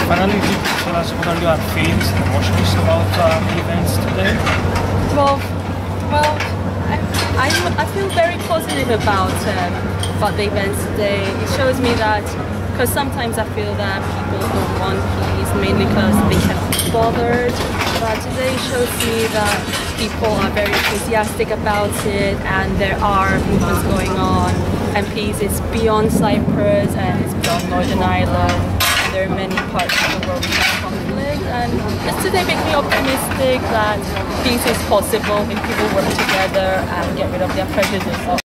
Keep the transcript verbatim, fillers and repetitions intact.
finally, if you could tell us what are your feelings and emotions about uh, the events today? Well, well, I, I, I feel very positive about um, about the events today. It shows me that, because sometimes I feel that people don't want peace mainly because they cannot be bothered. But today shows me that people are very enthusiastic about it, and there are movements going on, and peace is beyond Cyprus and it's beyond Northern Ireland. And there are many parts of the world with conflict, and just today makes me optimistic that peace is possible if people work together and get rid of their prejudices.